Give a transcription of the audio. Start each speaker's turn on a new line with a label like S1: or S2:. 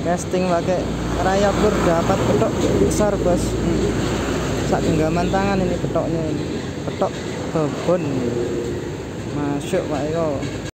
S1: casting pakai rayapur dapat petok besar bos. Sak genggaman tangan ini petoknya ini, petok babon masuk Pak Eko.